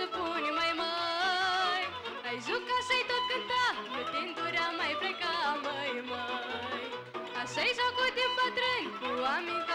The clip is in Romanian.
să pune mai ai juca și-ai tot cânta, că tindurea mai pleca, măi Așa-i jocul din bătrâni, cu oameni